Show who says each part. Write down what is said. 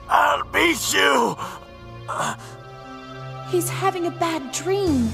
Speaker 1: I'll beat you!
Speaker 2: He's having a bad dream.